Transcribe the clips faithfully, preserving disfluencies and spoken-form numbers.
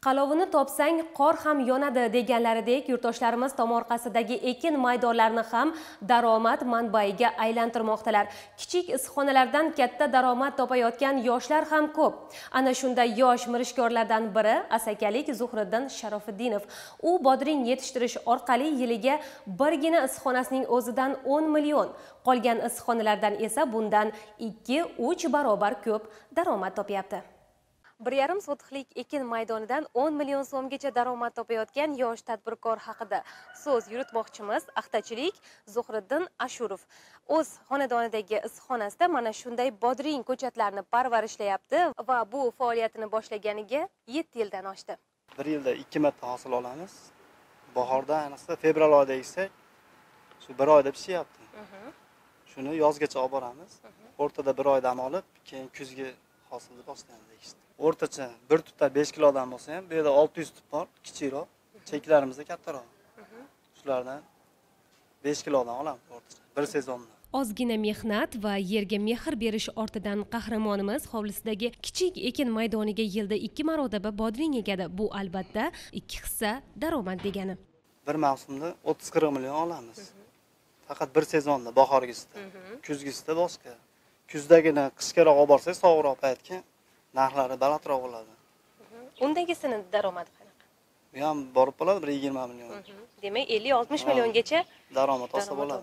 Qalovini topsang qor ham yonadi deganlaridek yurtdoshlarimiz tomorqasidagi ekin maydonlarini ham daromad manbaiga aylantirmoqdalar. Kichik issiqxonalardan katta daromad topayotgan yoshlar ham ko'p. Ana shunday yosh mirishkorlardan biri asakalik Zuhriddin Sharofiddinov. U bodring yetishtirish orqali yiliga birgina issiqxonasining o'zidan o'n million, qolgan issiqxonalardan esa bundan ikki uch barobar ko'p daromad topyapti. bir yarim sotixlik ekin maydonidan o'n million so'mgacha daromad topayotgan yosh tadbirkor haqida so'z yuritmoqchimiz. Axtachilik Zuhriddin Ashurov o'z xonadonidagi issiqxonasida mana shunday bodring ko'chatlarni parvarishlayapti va bu faoliyatini boshlaganiga yetti yildan oshdi. bir yilda ikki marta hosil olamiz. Bahorda, ayniqsa fevral oyida eksak, shu bir oyda pishyapti. Shuni yozgacha olib boramiz. O'rtada bir oy dam olib, keyin kuzgi hosilni boshlaymiz ekishni. O'rtacha bir tutda besh kilodan bo'lsa ham, bu yerda olti yuz tut bor, kichikroq, cheklarimizda kattaroq. Shulardan besh kilodan olamiz o'rtacha bir sezonda. Ozgina mehnat va yerga mehr berish ortidan qahramonimiz hovlisidagi kichik ekin maydoniga yilda ikki marotaba bodring ekadi. Bu albatta ikki hissa daromad degani. Bir mavsumda o'ttiz qirq million olamiz. Faqat bir sezonda, bahorgisida, kuzgisida boshqa. Kuzdagina qishgaroq olib borsak, sovuqroq paytga narxlari balandroq bo'ladi. Undagisini daromadi qanaqa? Bu ham borib qoladi bir yigirma million. Demak, ellik oltmish milliongacha daromad olsa bo'ladi.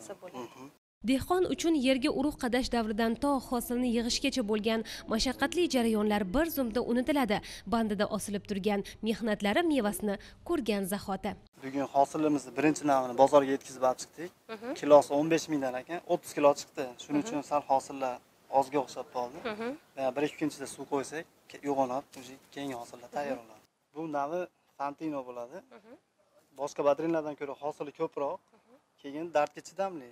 Dehqon uchun yerga urug' qadash davridan to hosilni yig'ishgacha bo'lgan mashaqqatli jarayonlar bir zumda unutiladi. Bandida osilib turgan mehnatlari mevasini ko'rgan zahoti. Bugun hosilimizni birinchi navini bozorga yetkazib chiqdik. Kilosi o'n besh mingdan ekan, o'ttiz kilo chiqdi. Shuning uchun sal hosillar ozga o'xshab qoldi. Va bir ikki kun ichida suv qo'ysak, yo'g'onib, keyingi hosillar tayyor bo'ladi. Bu navi Fantino bo'ladi. Boshqa bodringlardan ko'ra hosili ko'proq, keyin dardga chidamli.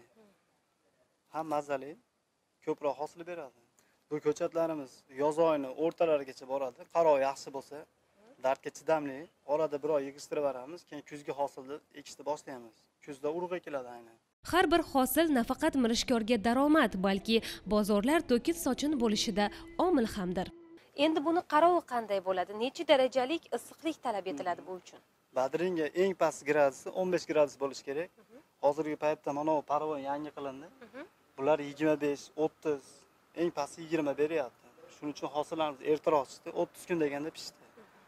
Ham mazali, ko'proq hosil beradi. Bu ko'chatlarimiz yoz oyini o'rtalarigacha boradi. Qaro yaxshi bo'lsa, dardga chidamli, orada bir oy yig'ishtirib beramiz, keyin kuzgi hosilni ekishni boshlaymiz. Kuzda urug' ekiladi aynan. Har bir hosil nafaqat mirishkorga daromad, balki bozorlar to'kis sochin bo'lishida omil hamdir. Endi buni qarovi qanday bo'ladi? Necha darajalik issiqlik talab etiladi bu uchun? Bodringga eng past gradusi o'n besh gradus bo'lishi kerak. Hozirgi paytda mana bu parvon yangi qilindi. Bular yigirma besh, o'ttiz, eng pasti yigirma beryapti. Shuning uchun hosillarimiz ertaroq chiqdi, o'ttiz kun deganda pishdi.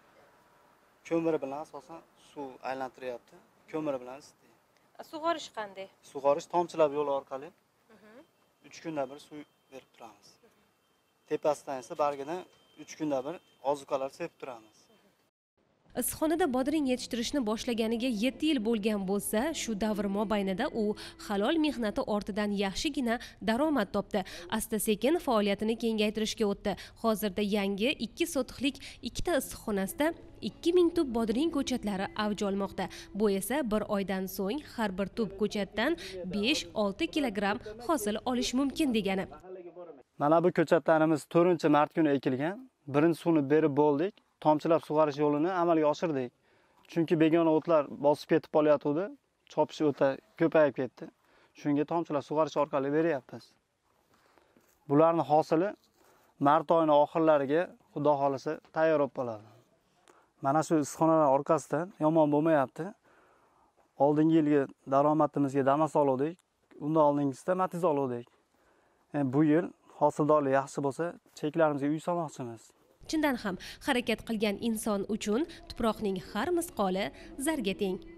Ko'mir bilan asosan suv aylantiryapti. Ko'mir bilan isitdi. Sug'orish qanday? Sug'orish tomchilab yo'l orqali uch kunda bir suv berib turamiz. Tepasidan esa bargidan uch kunda bir ozuqalar sepib turamiz. Issiqxonada bodring yetishtirishni boshlaganiga yetti yil bo'lgan bo'lsa, shu davr mobaynida u halol mehnati ortidan yaxshigina daromad topdi. Asta-sekin faoliyatini kengaytirishga o'tdi. Hozirda yangi ikki sotixlik ikkita issiqxonasida ikki ming tub bodring ko'chatlari avj olmoqda. Bu esa bir oydan so'ng har bir tub ko'chatdan besh olti kilogramm hosil olish mumkin degani. Mana bu ko'chatlarimiz to'rtinchi mart kuni ekilgan. Birinchi suvni berib bo'ldik. Tomchilab sug'orish yo'lini amalga oshirdik. Chunki begona o'tlar bosib ketib qolyapti, chopish o'ta ko'payib ketdi. Shunga tomchilab sug'orish orqali beryapmiz. Bularning hosili mart oyining oxirlariga, xudo xolasa, tayyor bo'lib qoladi. Mana shu issiqxonalar orqasidan yomon bo'lmayapti. Oldingi yilgi daromadimizga Damas oldik, undan oldingisida Matiz oldik. Yani bu yil hosildorlik yaxshi bo'lsa, cheklarimizga uy solmoqchimiz. Chindan ham harakat qilgan inson uchun tuproqning har misqoli zarga teng.